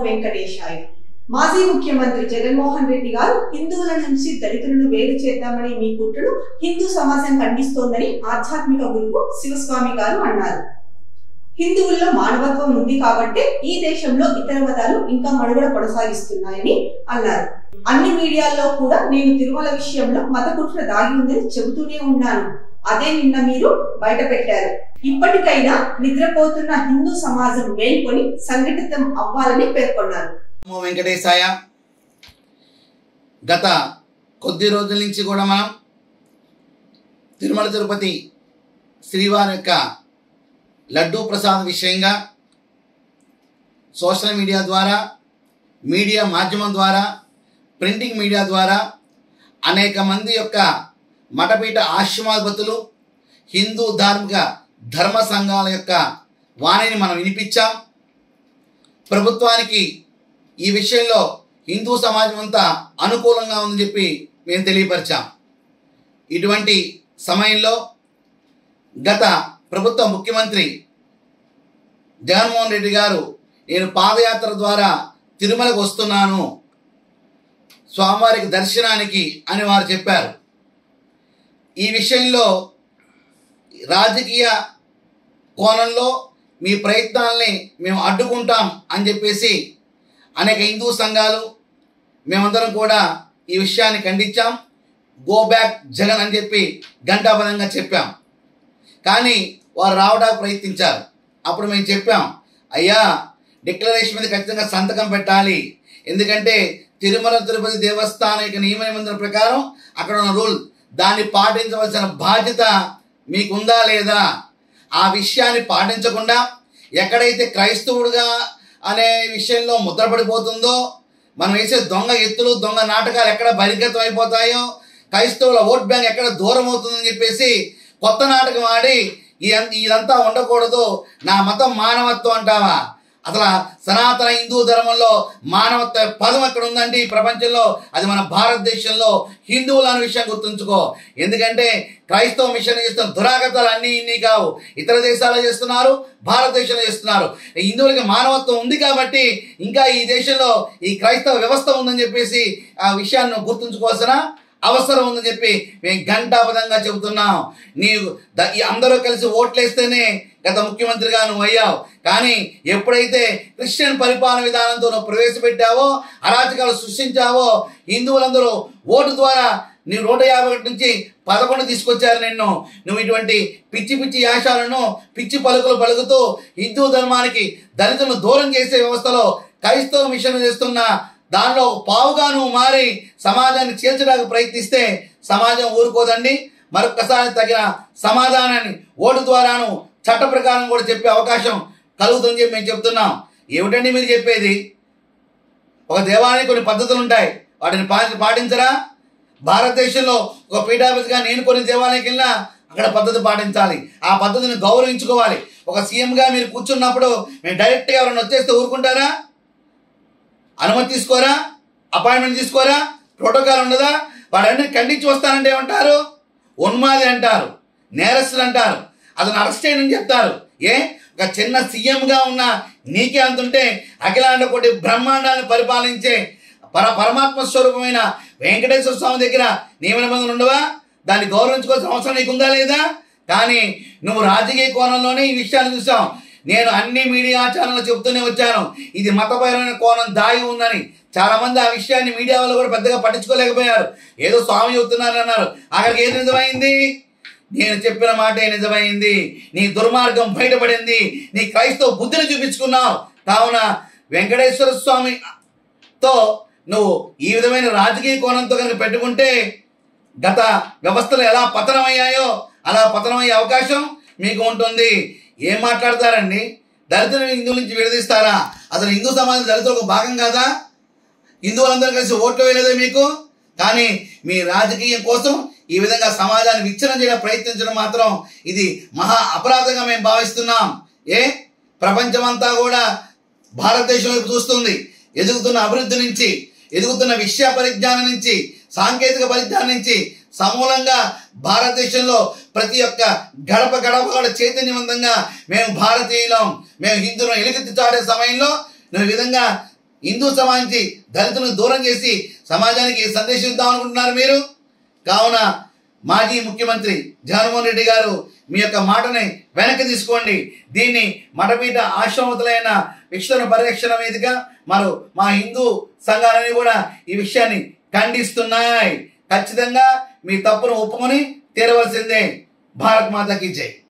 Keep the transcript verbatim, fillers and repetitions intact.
వెంకటేశాయ. మాజీ ముఖ్యమంత్రి జగన్మోహన్ రెడ్డి గారు హిందువుల నుంచి దళితులను వేరు చేద్దామని మీ కుట్రను హిందూ సమాజం ఖండిస్తోందని ఆధ్యాత్మిక గురువు శివస్వామి గారు అన్నారు. హిందువుల్లో మానవత్వం ఉంది కాబట్టి ఈ దేశంలో ఇతర మతాలు ఇంకా మనుగడ కొనసాగిస్తున్నాయని అన్నారు. అన్ని మీడియాల్లో కూడా నేను తిరుమల విషయంలో మత కుట్ర దాగి ఉందని చెబుతూనే ఉన్నాను. అదే నిన్న మీరు బయట పెట్టారు. ఇప్పటికైనా నిద్రపోతున్న హిందూ సమాజం మేల్కొని సంఘటితం అవ్వాలని పేర్కొన్నారు. వెంకటేశాయ. గత కొద్ది రోజుల నుంచి కూడా మనం తిరుమల తిరుపతి శ్రీవారి యొక్క లడ్డూ ప్రసాద్ విషయంగా సోషల్ మీడియా ద్వారా, మీడియా మాధ్యమం ద్వారా, ప్రింటింగ్ మీడియా ద్వారా అనేక మంది యొక్క మఠపీఠ ఆశ్రమాధిపతులు, హిందూ ధార్మిక ధర్మ సంఘాల యొక్క వాణిని మనం వినిపించాం. ప్రభుత్వానికి ఈ విషయంలో హిందూ సమాజం అంతా అనుకూలంగా ఉందని చెప్పి మేము తెలియపరిచాం. ఇటువంటి సమయంలో గత ప్రభుత్వ ముఖ్యమంత్రి జగన్మోహన్ రెడ్డి గారు నేను పాదయాత్ర ద్వారా తిరుమలకు వస్తున్నాను స్వామివారికి దర్శనానికి అని వారు చెప్పారు. ఈ విషయంలో రాజకీయ కోణంలో మీ ప్రయత్నాల్ని మేము అడ్డుకుంటాం అని చెప్పేసి అనేక హిందూ సంఘాలు మేమందరం కూడా ఈ విషయాన్ని ఖండించాం. గో బ్యాక్ జగన్ అని చెప్పి ఘంటాపదంగా చెప్పాం. కానీ వారు రావడానికి ప్రయత్నించారు. అప్పుడు మేము చెప్పాం, అయ్యా డిక్లరేషన్ మీద ఖచ్చితంగా సంతకం పెట్టాలి. ఎందుకంటే తిరుమల తిరుపతి దేవస్థానం యొక్క నియమ నిబంధనల ప్రకారం అక్కడ ఉన్న రూల్ దాన్ని పాటించవలసిన బాధ్యత మీకుందా లేదా? ఆ విషయాన్ని పాటించకుండా ఎక్కడైతే క్రైస్తవుడుగా అనే విషయంలో ముద్రపడిపోతుందో, మనం వేసే దొంగ ఎత్తులు దొంగ నాటకాలు ఎక్కడ బహిర్గతం అయిపోతాయో, క్రైస్తవుల ఓట్ బ్యాంక్ ఎక్కడ దూరం అవుతుందని చెప్పేసి కొత్త నాటకం ఆడి ఇదంతా ఉండకూడదు, నా మతం మానవత్వం అంటావా? అసలు సనాతన హిందూ ధర్మంలో మానవత్వ పదం ఎక్కడ ఉందంటే ఈ ప్రపంచంలో అది మన భారతదేశంలో హిందువులు అనే విషయం గుర్తుంచుకో. ఎందుకంటే క్రైస్తవ మిషన్ చేస్తున్న దురాగతాలు అన్నీ ఇన్ని కావు, ఇతర దేశాల్లో చేస్తున్నారు, భారతదేశంలో చేస్తున్నారు. హిందువులకి మానవత్వం ఉంది కాబట్టి ఇంకా ఈ దేశంలో ఈ క్రైస్తవ వ్యవస్థ ఉందని చెప్పేసి ఆ విషయాన్ని గుర్తుంచుకోవాల్సిన అవసరం ఉందని చెప్పి మేము ఘంటాపదంగా చెబుతున్నాం. నీవు అందరూ కలిసి ఓట్లేస్తేనే గత ముఖ్యమంత్రిగా నువ్వు అయ్యావు. కానీ ఎప్పుడైతే క్రిస్టియన్ పరిపాలన విధానంతో నువ్వు ప్రవేశపెట్టావో, అరాచకాలు సృష్టించావో, హిందువులందరూ ఓటు ద్వారా నీవు నూట యాభై ఒకటి నుంచి పదకొండు తీసుకొచ్చారు నిన్ను. నువ్వు ఇటువంటి పిచ్చి పిచ్చి యాశాలను పిచ్చి పలుకులు పలుకుతూ హిందూ ధర్మానికి దళితులను దూరం చేసే వ్యవస్థలో క్రైస్తవ మిషన్ చేస్తున్న దానిలో పావుగా నువ్వు మారి సమాజాన్ని చీల్చడానికి ప్రయత్నిస్తే సమాజం ఊరుకోదండి. మరొకసారి తగిన సమాధానాన్ని ఓటు ద్వారాను చట్ట ప్రకారం కూడా చెప్పే అవకాశం కలుగుతుందని చెప్పి మేము చెప్తున్నాం. ఏమిటండి మీరు చెప్పేది? ఒక దేవాలయానికి కొన్ని పద్ధతులు ఉంటాయి, వాటిని పాటించరా? భారతదేశంలో ఒక పీఠాధిపతిగా నేను కొన్ని దేవాలయానికి వెళ్ళినా అక్కడ పద్ధతి పాటించాలి, ఆ పద్ధతిని గౌరవించుకోవాలి. ఒక సీఎంగా మీరు కూర్చున్నప్పుడు మేము డైరెక్ట్గా ఎవరైనా వచ్చేస్తే ఊరుకుంటారా? అనుమతి తీసుకోరా? అపాయింట్మెంట్ తీసుకోరా? ప్రోటోకాల్ ఉండదా? వాడన్నీ ఖండించి వస్తానంటే ఏమంటారు? ఉన్మాది అంటారు, నేరస్తులు అంటారు, అతను అరెస్ట్ చేయని చెప్తారు. ఏ ఒక చిన్న సీఎంగా ఉన్న నీకే అంతుంటే అఖిలాండ కోటి బ్రహ్మాండాన్ని పరిపాలించే పర పరమాత్మ స్వరూపమైన వెంకటేశ్వర స్వామి దగ్గర నియమ నిబంధనలు ఉండవా? దాన్ని గౌరవించుకోవాల్సిన అవసరం నీకుందా లేదా? కానీ నువ్వు రాజకీయ కోణంలోనే ఈ విషయాన్ని చూసాం. నేను అన్ని మీడియా ఛానళ్ళు చెబుతూనే వచ్చాను, ఇది మతపరమైన కోణం దాగి ఉందని. చాలా మంది ఆ విషయాన్ని మీడియా వాళ్ళు కూడా పెద్దగా పట్టించుకోలేకపోయారు. ఏదో స్వామి చెబుతున్నారని అన్నారు. అక్కడికి ఏది నిజమైంది? నేను చెప్పిన మాటే నిజమైంది. నీ దుర్మార్గం బయటపడింది, నీ క్రైస్తవ బుద్ధిని చూపించుకున్నావు. కావున వెంకటేశ్వర స్వామితో నువ్వు ఈ విధమైన రాజకీయ కోణంతో కనుక పెట్టుకుంటే గత వ్యవస్థలు ఎలా పతనమయ్యాయో అలా పతనమయ్యే అవకాశం మీకు ఉంటుంది. ఏం మాట్లాడతారండి? దళితులు హిందువుల నుంచి విడదీస్తారా? అసలు హిందూ సమాజం దళితులకు భాగం కాదా? హిందువులందరూ కలిసి ఓట్లు వేయలేదే మీకు? కానీ మీ రాజకీయం కోసం ఈ విధంగా సమాజాన్ని విచ్ఛిన్నం చేయడం ప్రయత్నించడం మాత్రం ఇది మహా అపరాధంగా మేము భావిస్తున్నాం. ఏ ప్రపంచమంతా కూడా భారతదేశం వైపు చూస్తుంది. ఎదుగుతున్న అభివృద్ధి నుంచి, ఎదుగుతున్న విషయ పరిజ్ఞానం నుంచి, సాంకేతిక పరిజ్ఞానం నుంచి సమూలంగా భారతదేశంలో ప్రతి ఒక్క గడప గడప కూడా చైతన్యవంతంగా మేము భారతీయులం, మేము హిందువులను ఎలుగెత్తి చాటే సమయంలో నువ్వు ఈ విధంగా హిందూ సమాజానికి దళితులను దూరం చేసి సమాజానికి ఏ సందేశం ఇద్దాం అనుకుంటున్నారు మీరు? కావున మాజీ ముఖ్యమంత్రి జగన్మోహన్ రెడ్డి గారు మీ యొక్క మాటని వెనక్కి తీసుకోండి. దీన్ని మఠపీఠ ఆశ్రమతులైన విక్షణ పరిరక్షణ వేదిక మరియు మా హిందూ సంఘాలని కూడా ఈ విషయాన్ని ఖండిస్తున్నాయి. ఖచ్చితంగా మీ తప్పును ఒప్పుకొని తీరవలసిందే. భారత్ మాతాకి జై.